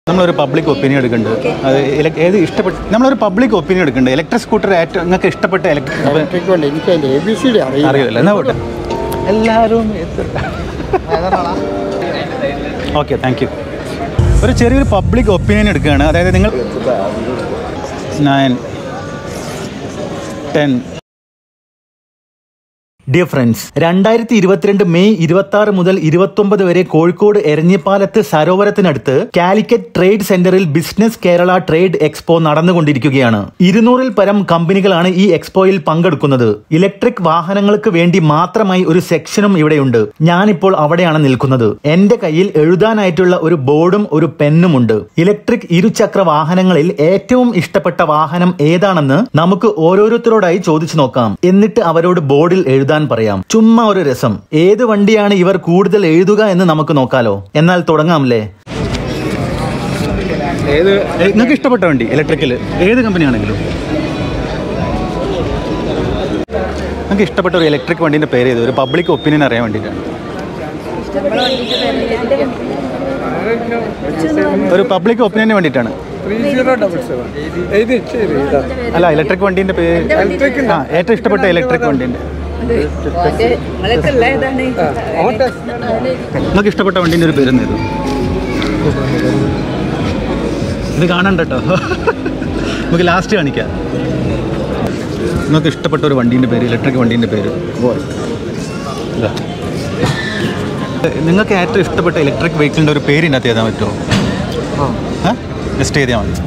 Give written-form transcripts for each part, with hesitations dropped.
നമ്മളൊരു public opinion എടുക്കുന്നുണ്ട്. അത് ഏത് ഇഷ്ടപ്പെട്ട നമ്മളൊരു പബ്ലിക് ഒപ്പീനിയൻ എടുക്കുന്നുണ്ട്. ഇലക്ട്രിക് സ്കൂട്ടർ ഏറ്റവും നിങ്ങൾക്ക് ഇഷ്ടപ്പെട്ട ഇലക്ട്രിക് അറിയില്ല. എന്നാ പോട്ടെ എല്ലാവരും. Okay, thank you. ഒരു ചെറിയൊരു പബ്ലിക് ഒപ്പീനിയൻ എടുക്കുകയാണ്. അതായത് നിങ്ങൾ 9, 10. ഡിയർ ഫ്രണ്ട്സ്, 2022 മെയ് 26 മുതൽ 29 വരെ കോഴിക്കോട് എരഞ്ഞിപ്പാലത്ത് സരോവരത്തിനടുത്ത് കാലിക്കറ്റ് ട്രേഡ് സെന്ററിൽ ബിസിനസ് കേരള ട്രേഡ് എക്സ്പോ നടന്നുകൊണ്ടിരിക്കുകയാണ്. 200-ൽ പരം കമ്പനികളാണ് ഈ എക്സ്പോയിൽ പങ്കെടുക്കുന്നത്. ഇലക്ട്രിക് വാഹനങ്ങൾക്ക് വേണ്ടി മാത്രമായി ഒരു സെക്ഷനും ഇവിടെയുണ്ട്. ഞാനിപ്പോൾ അവിടെയാണ് നിൽക്കുന്നത്. എന്റെ കയ്യിൽ എഴുതാനായിട്ടുള്ള ഒരു ബോർഡും ഒരു പെന്നുമുണ്ട്. ഇലക്ട്രിക് ഇരുചക്ര വാഹനങ്ങളിൽ ഏറ്റവും ഇഷ്ടപ്പെട്ട വാഹനം ഏതാണെന്ന് നമുക്ക് ഓരോരുത്തരോടായി ചോദിച്ചു നോക്കാം. എന്നിട്ട് അവരോട് ബോർഡിൽ എഴുതാൻ പറയാം. ചുമ്മാ ഒരു രസം. ഏത് വണ്ടിയാണ് ഇവർ കൂടുതൽ എഴുതുക എന്ന് നമുക്ക് നോക്കാലോ. എന്നാൽ തുടങ്ങാമല്ലേ? നിങ്ങൾക്ക് ഇഷ്ടപ്പെട്ട വണ്ടി ഇലക്ട്രിക്കൽ ഏത് കമ്പനിയാണെങ്കിലും നിങ്ങൾക്ക് ഇഷ്ടപ്പെട്ട ഒരു ഇലക്ട്രിക് വണ്ടീൻ്റെ പേര് ചെയ്ത് ഒരു പബ്ലിക് ഒപ്പീനിയൻ അറിയാൻ വേണ്ടിയിട്ടാണ്. ഒരു പബ്ലിക് ഒപ്പീനിയന് വേണ്ടിയിട്ടാണ്. അല്ല, ഇലക്ട്രിക് വണ്ടീൻ്റെ പേര്. ഏറ്റവും ഇഷ്ടപ്പെട്ട ഇലക്ട്രിക് വണ്ടീൻ്റെ നിങ്ങൾക്ക് ഇഷ്ടപ്പെട്ട വണ്ടീൻ്റെ ഒരു പേര് നേരും. ഇത് കാണണ്ട കേട്ടോ, നമുക്ക് ലാസ്റ്റ് കാണിക്കാം. നിങ്ങൾക്ക് ഇഷ്ടപ്പെട്ട ഒരു വണ്ടീൻ്റെ പേര്, ഇലക്ട്രിക് വണ്ടീൻ്റെ പേര്. നിങ്ങൾക്ക് ഏറ്റവും ഇഷ്ടപ്പെട്ട ഇലക്ട്രിക് വെഹിക്കിളിൻ്റെ ഒരു പേര് ഇതിനകത്ത് എഴുതാൻ പറ്റുമോ? ജസ്റ്റ് എഴുതിയാൽ മതി.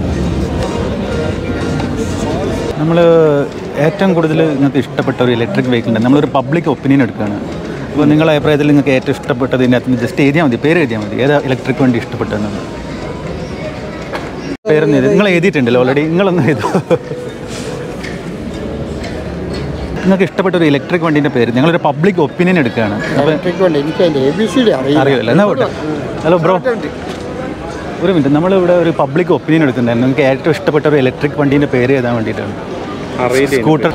നമ്മൾ ഏറ്റവും കൂടുതൽ നിങ്ങൾക്ക് ഇഷ്ടപ്പെട്ട ഒരു ഇലക്ട്രിക് വെഹിക്കിളുണ്ട്. നമ്മളൊരു പബ്ലിക് ഒപ്പീനിയൻ എടുക്കുകയാണ്. അപ്പോൾ നിങ്ങളുടെ അഭിപ്രായത്തിൽ നിങ്ങൾക്ക് ഏറ്റവും ഇഷ്ടപ്പെട്ടത് ഇതിനകത്ത് ജസ്റ്റ് എഴുതിയാൽ മതി, പേര് എഴുതിയാൽ മതി. ഏതാ ഇലക്ട്രിക് വണ്ടി ഇഷ്ടപ്പെട്ടതെന്ന് പേരൊന്നും എഴുതി. നിങ്ങൾ എഴുതിയിട്ടുണ്ടല്ലോ ഓൾറെഡി, നിങ്ങളൊന്നും എഴുതോ. നിങ്ങൾക്ക് ഇഷ്ടപ്പെട്ട ഒരു ഇലക്ട്രിക് വണ്ടീൻ്റെ പേര്. ഞങ്ങളൊരു പബ്ലിക് ഒപ്പീനിയൻ എടുക്കുകയാണ്. അറിയില്ല. എന്നാ പോട്ടെ. ഹലോ ബ്രോ, ഒരു മിനിറ്റ്. നമ്മളിവിടെ ഒരു പബ്ലിക് ഒപ്പീനിയൻ എടുക്കുന്നുണ്ടായിരുന്നു. നിങ്ങൾക്ക് ഏറ്റവും ഇഷ്ടപ്പെട്ട ഒരു ഇലക്ട്രിക് വണ്ടീൻ്റെ പേര് എഴുതാൻ വേണ്ടിയിട്ടാണ്. സ്കൂട്ടർ.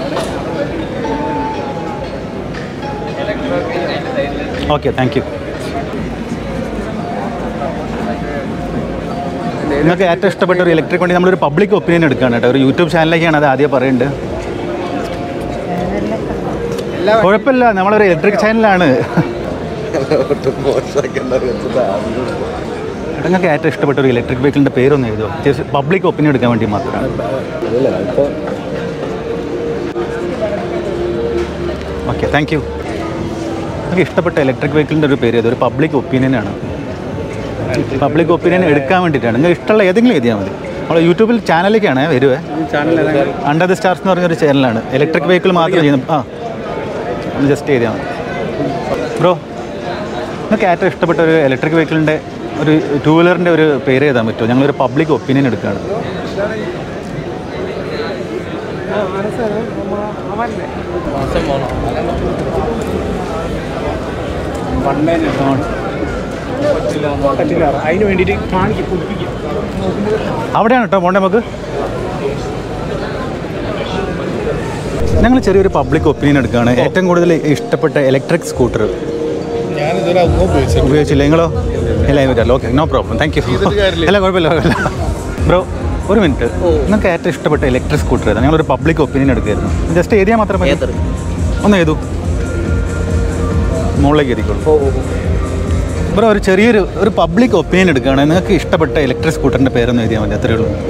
Okay, thank you. നിങ്ങൾക്ക് ഏറ്റവും ഇഷ്ടപ്പെട്ട ഒരു ഇലക്ട്രിക് വണ്ടി നമ്മളൊരു പബ്ലിക് ഒപ്പീനിയൻ എടുക്കുകയാണ് കേട്ടോ. ഒരു യൂട്യൂബ് ചാനലിലേക്കാണ് അത് ആദ്യം പറയുന്നുണ്ട്. കുഴപ്പമില്ല, നമ്മളൊരു ഇലക്ട്രിക് ചാനലാണ്. നിങ്ങൾക്ക് ഏറ്റവും ഇഷ്ടപ്പെട്ട ഒരു ഇലക്ട്രിക് വെഹിക്കിളിൻ്റെ പേരൊന്നും എഴുതുമോ? ജസ്റ്റ് പബ്ലിക് ഒപ്പീനിയൻ എടുക്കാൻ വേണ്ടി മാത്രമാണ്. Okay, thank you. നിങ്ങൾക്ക് ഇഷ്ടപ്പെട്ട ഇലക്ട്രിക് വെഹിക്കിളിൻ്റെ ഒരു പേര് ഒരു പബ്ലിക് ഒപ്പീനിയനാണ്. പബ്ലിക് ഒപ്പീനിയൻ എടുക്കാൻ വേണ്ടിയിട്ടാണ്. നിങ്ങൾക്ക് ഇഷ്ടമുള്ള ഏതെങ്കിലും എഴുതിയാൽ മതി. നമ്മൾ യൂട്യൂബിൽ ചാനലിലേക്കാണ് വരുവേ. അണ്ടർ ദ സ്റ്റാർസ് എന്ന് പറഞ്ഞൊരു ചാനലാണ്. ഇലക്ട്രിക് വെഹിക്കിൾ മാത്രം ചെയ്യുന്നു. ഒന്ന് ജസ്റ്റ് എഴുതിയാൽ മതി. ബ്രോ, നിങ്ങൾക്ക് ഏറ്റവും ഇഷ്ടപ്പെട്ട ഒരു ഇലക്ട്രിക് വെഹിക്കിളിൻ്റെ ഒരു 2 വീലറിൻ്റെ ഒരു പേര് എഴുതാൻ പറ്റുമോ? ഞങ്ങളൊരു പബ്ലിക് ഒപ്പീനിയൻ എടുക്കുകയാണ്. അവിടെയാണ് കേട്ടോ പോണ്ടേ നമുക്ക്. ഞങ്ങൾ ചെറിയൊരു പബ്ലിക് ഒപ്പീനിയൻ എടുക്കുകയാണ്. ഏറ്റവും കൂടുതൽ ഇഷ്ടപ്പെട്ട ഇലക്ട്രിക് സ്കൂട്ടർ ഉപയോഗിച്ചില്ല. നിങ്ങളോ? എല്ലാവരും വരാമല്ലോ. Okay, no problem, thank you. അല്ല, കുഴപ്പമില്ല. ബ്രോ, ഒരു മിനിറ്റ്. നിങ്ങൾക്ക് ഏറ്റവും ഇഷ്ടപ്പെട്ട ഇലക്ട്രിക് സ്കൂട്ടർ ഏതാണ്? ഞങ്ങളൊരു പബ്ലിക് ഒപ്പീനിയൻ എടുക്കുകയായിരുന്നു. ജസ്റ്റ് എഴുതിയാൽ മാത്രമേ. ഒന്ന് എഴുതൂ, മുകളിലേക്ക് എഴുതിക്കോളൂ. ബ്രോ, ഒരു ചെറിയൊരു പബ്ലിക് ഒപ്പീനിയൻ എടുക്കുകയാണ്. നിങ്ങൾക്ക് ഇഷ്ടപ്പെട്ട ഇലക്ട്രിക് സ്കൂട്ടറിൻ്റെ പേരൊന്നും എഴുതിയാൽ മതി, അത്രയേ ഉള്ളൂ.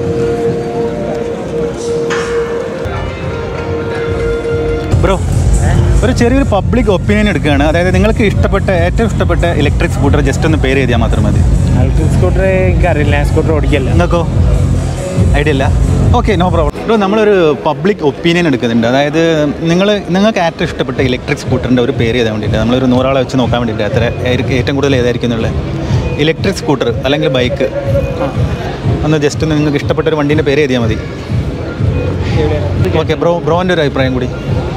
ബ്രോ, ഒരു ചെറിയൊരു പബ്ലിക് ഒപ്പീനിയൻ എടുക്കുകയാണ്. അതായത് നിങ്ങൾക്ക് ഏറ്റവും ഇഷ്ടപ്പെട്ട ഇലക്ട്രിക് സ്കൂട്ടർ ജസ്റ്റ് ഒന്ന് പേര് എഴുതിയാൽ മാത്രം മതി. ഇലക്ട്രിക് സ്കൂട്ടർ എനിക്കറിയില്ല, സ്കൂട്ടർ ഓടിക്കല്ല. നിങ്ങൾക്കോ? ഐഡിയ ഇല്ല? Okay, no problem. ബ്രോ, നമ്മളൊരു പബ്ലിക് ഒപ്പീനിയൻ എടുക്കുന്നുണ്ട്. അതായത് നിങ്ങൾക്ക് ഏറ്റവും ഇഷ്ടപ്പെട്ട ഇലക്ട്രിക് സ്കൂട്ടറിൻ്റെ ഒരു പേര് എഴുതാൻ വേണ്ടിയിട്ട് നമ്മളൊരു 100 ആളെ വെച്ച് നോക്കാൻ വേണ്ടിയിട്ട് അത്ര ഏറ്റവും കൂടുതൽ ഏതായിരിക്കും എന്നുള്ളത്. ഇലക്ട്രിക് സ്കൂട്ടർ അല്ലെങ്കിൽ ബൈക്ക് ഒന്ന് ജസ്റ്റ് ഒന്ന് നിങ്ങൾക്ക് ഇഷ്ടപ്പെട്ട ഒരു വണ്ടീൻ്റെ പേര് എഴുതിയാൽ മതി. ഓക്കെ, ബ്രോൻ്റെ ഒരു അഭിപ്രായം കൂടി.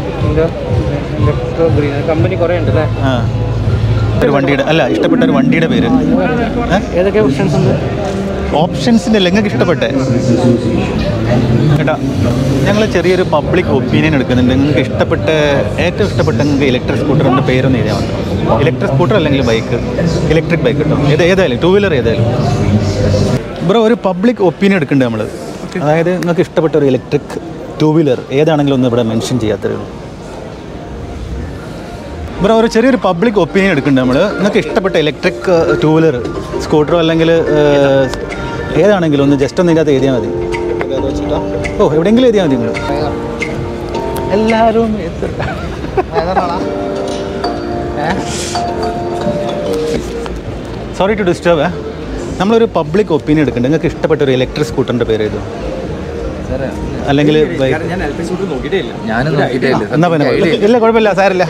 കമ്പനി കുറേ ഉണ്ട് അല്ലേ? ഒരു വണ്ടിയുടെ ഇഷ്ടപ്പെട്ട ഒരു വണ്ടിയുടെ പേര്. ഏതൊക്കെ ഓപ്ഷൻസ് ഉണ്ട്? ഓപ്ഷൻസിൻ്റെ നിങ്ങൾക്ക് ഇഷ്ടപ്പെട്ടെ കേട്ടോ. ഞങ്ങൾ ചെറിയൊരു പബ്ലിക് ഒപ്പീനിയൻ എടുക്കുന്നുണ്ട്. നിങ്ങൾക്ക് ഏറ്റവും ഇഷ്ടപ്പെട്ട നിങ്ങൾക്ക് ഇലക്ട്രിക് സ്കൂട്ടറിൻ്റെ പേരൊന്നും എഴുതിയാൽ മതി. ഇലക്ട്രിക് സ്കൂട്ടർ അല്ലെങ്കിൽ ബൈക്ക്, ഇലക്ട്രിക് ബൈക്ക് കേട്ടോ. ഏതായാലും 2 വീലർ ഏതായാലും. ബ്രോ ഒരു പബ്ലിക് ഒപ്പീനിയൻ എടുക്കുന്നുണ്ട് നമ്മൾ. അതായത് നിങ്ങൾക്ക് ഇഷ്ടപ്പെട്ട ഒരു ഇലക്ട്രിക് ടൂ വീലർ ഏതാണെങ്കിലും ഒന്ന് ഇവിടെ മെൻഷൻ ചെയ്യാത്തേ ഉള്ളൂ. ബ്രോ ഒരു ചെറിയൊരു പബ്ലിക് ഒപ്പീനിയൻ എടുക്കുന്നുണ്ട് നമ്മൾ. നിങ്ങൾക്ക് ഇഷ്ടപ്പെട്ട ഇലക്ട്രിക് ടൂ വീലർ സ്കൂട്ടറോ അല്ലെങ്കിൽ ഏതാണെങ്കിലും ഒന്ന് ജസ്റ്റ് ഒന്ന് ഇതിനകത്ത് എഴുതിയാൽ മതി. ഓ എവിടെയെങ്കിലും എഴുതിയാൽ മതി. നിങ്ങൾ എല്ലാവരും സോറി ടു ഡിസ്റ്റർബ്. നമ്മളൊരു പബ്ലിക് ഒപ്പീനിയൻ എടുക്കുന്നുണ്ട്. നിങ്ങൾക്ക് ഇഷ്ടപ്പെട്ട ഒരു ഇലക്ട്രിക് സ്കൂട്ടറിൻ്റെ പേര് ഏതോ അല്ലെങ്കിൽ എന്നാ പിന്നെ ഇല്ല കുഴപ്പമില്ല സാരില്ല.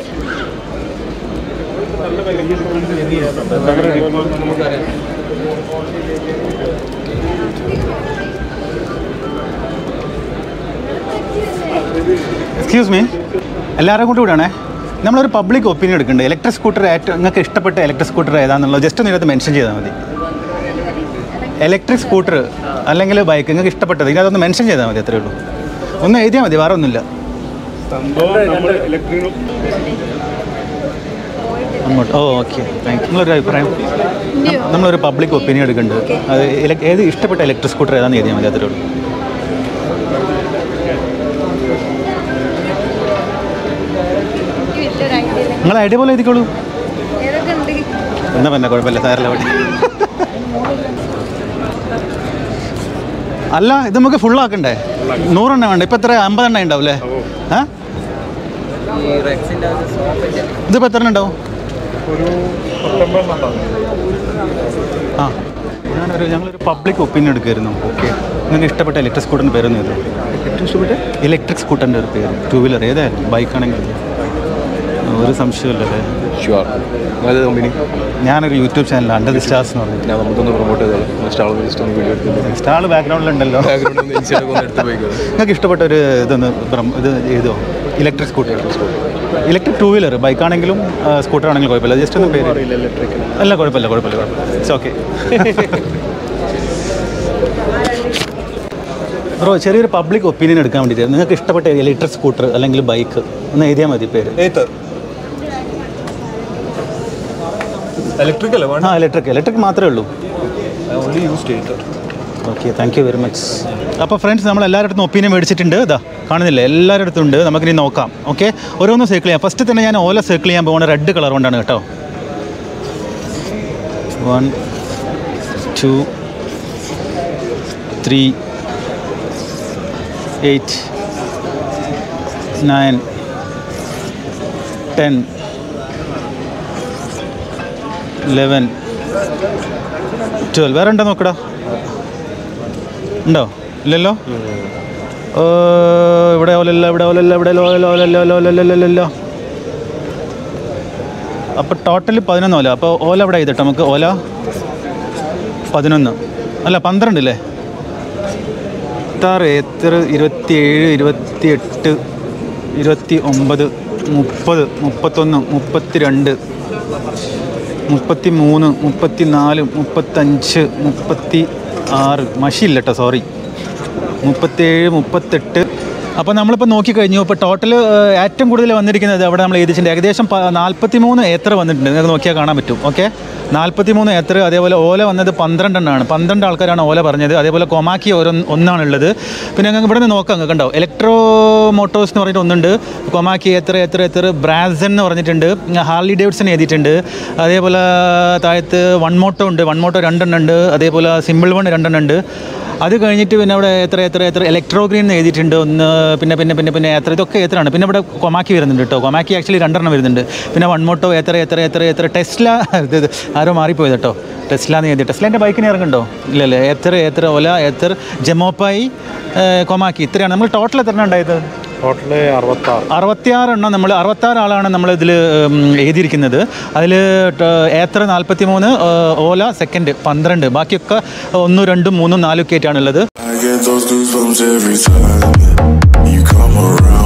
എക്സ്ക്യൂസ് മീ, എല്ലാവരും കൂടി വിടാണേ. നമ്മളൊരു പബ്ലിക് ഒപ്പീനിയൻ എടുക്കുന്നുണ്ട്. ഇലക്ട്രിക് സ്കൂട്ടർ ഏറ്റവും നിങ്ങൾക്ക് ഇഷ്ടപ്പെട്ട ഇലക്ട്രിക് സ്കൂട്ടർ ഏതാണെന്നുള്ളത് ജസ്റ്റ് ഒന്ന് ഇതിനകത്ത് മെൻഷൻ ചെയ്താൽ മതി. ഇലക്ട്രിക് സ്കൂട്ടർ അല്ലെങ്കിൽ ബൈക്ക് നിങ്ങൾക്ക് ഇഷ്ടപ്പെട്ടത് ഇതിനകത്തൊന്ന് മെൻഷൻ ചെയ്താൽ മതി. അത്രയേ ഉള്ളൂ. ഒന്ന് എഴുതിയാൽ മതി, വേറെ ഒന്നുമില്ല. അങ്ങോട്ട് ഓക്കെ താങ്ക് യു. നിങ്ങളൊരു അഭിപ്രായം. നമ്മളൊരു പബ്ലിക് ഒപ്പീനിയൻ എടുക്കുന്നുണ്ട്. അത് ഏത് ഇഷ്ടപ്പെട്ട ഇലക്ട്രിക് സ്കൂട്ടർ ഏതാണെന്ന് എഴുതിയാൽ മതി. അത്രയേ ഉള്ളൂ. നിങ്ങൾ ഐഡിയ പോലെ എഴുതിക്കോളൂ. എന്നാ പിന്നെ കുഴപ്പമില്ല സാറില്ല. അല്ല ഇത് നമുക്ക് ഫുള്ളാക്കണ്ടേ? 100 എണ്ണ വേണ്ട. ഇപ്പം എത്ര 50 എണ്ണ ഉണ്ടാവും അല്ലേ? ഇതിപ്പോൾ എത്ര എണ്ണ ഉണ്ടാവും? ആ ഞങ്ങളൊരു പബ്ലിക് ഒപ്പീനിയൻ എടുക്കുമായിരുന്നു. ഓക്കെ നിങ്ങൾക്ക് ഇഷ്ടപ്പെട്ട ഇലക്ട്രിക് സ്കൂട്ടറിൻ്റെ പേരൊന്നും ഏതോ? ഇലക്ട്രിക് സ്കൂട്ടറിൻ്റെ ഒരു പേര് ടൂ വീലർ ഏതായാലും ബൈക്കാണെങ്കിലും ഒരു സംശയമില്ലല്ലേ? ഷുവർ. കമ്പനി ഞാനൊരു YouTube channel under the stars എന്ന് പറഞ്ഞു. ഞാൻ നമുക്കൊന്ന് പ്രൊമോട്ട് ചെയ്തോളാം. വീഡിയോ എടുക്കുന്നത് സ്റ്റാൾ ബാക്ക്ഗ്രൗണ്ടിലുണ്ടല്ലോ. നിങ്ങൾക്ക് ഇഷ്ടപ്പെട്ട ഒരു ഇതൊന്ന് ഇത് ചെയ്തോ? Electric scooter, electric two wheeler ബൈക്കാണെങ്കിലും സ്കൂട്ടർ ആണെങ്കിലും കുഴപ്പമില്ല. ജസ്റ്റ് ഒന്ന് പേര് അല്ല കുഴപ്പമില്ല ഇറ്റ്സ് ഓക്കെ. ബ്രോ ചെറിയൊരു പബ്ലിക് ഒപ്പീനിയൻ എടുക്കാൻ വേണ്ടിയിട്ട് നിങ്ങൾക്ക് ഇഷ്ടപ്പെട്ട ഇലക്ട്രിക് സ്കൂട്ടർ അല്ലെങ്കിൽ ബൈക്ക് ഒന്ന് എഴുതിയാൽ മതി പേര്. ഇലക്ട്രിക് മാത്രമേ ഉള്ളൂ. Okay thank you very much. അപ്പോൾ ഫ്രണ്ട്സ് നമ്മൾ എല്ലാവരുടെ അടുത്തും ഒപ്പീനിയൻ മേടിച്ചിട്ടുണ്ട്. ഇതാ കാണുന്നില്ല, എല്ലാവരുടെ അടുത്തും ഉണ്ട്. നമുക്കിനി നോക്കാം. ഓക്കെ ഓരോന്ന് സർക്കിൾ ചെയ്യാം. ഫസ്റ്റ് തന്നെ ഞാൻ ഓല സർക്കിൾ ചെയ്യാൻ പോകുന്ന റെഡ് കളർ കൊണ്ടാണ് കേട്ടോ. 1 2 3 8 9 10 11 12 വേറെ ഉണ്ടോ നോക്കടാ? ഉണ്ടോ? ഇല്ലല്ലോ. ഇവിടെ ഓലല്ല, ഇവിടെ ഓലല്ല, ഇവിടെ ഓലല്ലോ. അപ്പോൾ ടോട്ടൽ 11 ഓല. അപ്പോൾ ഓല ഇവിടെ ചെയ്തിട്ട് നമുക്ക് ഓല 11 അല്ല 12 അല്ലേ? 26 ഏത്തർ 27 28 29 30 31 32 33 34 35 36 മഷിയില്ല കേട്ടോ, സോറി 37 38. അപ്പോൾ നമ്മളിപ്പോൾ നോക്കിക്കഴിഞ്ഞു. ഇപ്പോൾ ടോട്ടൽ ഏറ്റവും കൂടുതൽ വന്നിരിക്കുന്നത് അവിടെ നമ്മൾ എഴുതിച്ചിട്ടുണ്ട്. ഏകദേശം 43 ഏത്തർ വന്നിട്ടുണ്ട്. നിങ്ങൾക്ക് നോക്കിയാൽ കാണാൻ പറ്റും. ഓക്കെ 43 ഏത്തർ. അതേപോലെ ഓല വന്നത് 12 എണ്ണമാണ്. 12 ആൾക്കാരാണ് ഓല പറഞ്ഞത്. അതേപോലെ കൊമാക്കി ഒന്നാണുള്ളത്. പിന്നെ ഞങ്ങൾക്ക് ഇവിടെ നിന്ന് നോക്കാം. നിങ്ങൾക്ക് ഉണ്ടാവും ഇലക്ട്രോ മോട്ടോഴ്സ് എന്ന് പറഞ്ഞിട്ട് ഒന്നുണ്ട്. കൊമാക്കി എത്ര ബ്രാസൻ എന്ന് പറഞ്ഞിട്ടുണ്ട്. ഹാർലി ഡേവിഡ്സൺ എഴുതിയിട്ടുണ്ട്. അതേപോലെ താഴത്ത് വൺ മോട്ടോ ഉണ്ട്. വൺ മോട്ടോ 2 എണ്ണം ഉണ്ട്. അതേപോലെ സിമ്പിൾ വൺ 2 എണ്ണം ഉണ്ട്. അത് കഴിഞ്ഞിട്ട് പിന്നെ അവിടെ എത്ര ഇലക്ട്രോ ഗ്രീൻ എന്ന് എഴുതിയിട്ടുണ്ട് ഒന്ന്. പിന്നെ ഇതൊക്കെ എത്രയാണ്. പിന്നെ ഇവിടെ കൊമാക്കി വരുന്നുണ്ട് കേട്ടോ. കൊമാക്കി ആക്ച്വലി 2 എണ്ണം വരുന്നുണ്ട്. പിന്നെ വൺ മോട്ടോ എത്ര ടെസ്ല ഇത് ആരോ മാറിപ്പോയത് കേട്ടോ. ടെസ്ല എന്ന് എഴുതി. ടെസ്ലേൻ്റെ ബൈക്കിന് ഇറങ്ങുന്നുണ്ടോ? ഇല്ലല്ലേ. എത്ര ഓല എത്ര ജമോപ്പായി കൊമാക്കി ഇത്രയാണ്. നമ്മൾ ടോട്ടൽ എത്ര എണ്ണം ഉണ്ടായത്? ടോട്ടൽ 66 എണ്ണം. നമ്മൾ 66 ആളാണ് നമ്മൾ ഇതിൽ എഴുതിയിരിക്കുന്നത്. അതിൽ ഏത്തർ 43, ഓല സെക്കൻഡ് 12, ബാക്കിയൊക്കെ 1 2 3 4 ഒക്കെ ആയിട്ടാണുള്ളത്.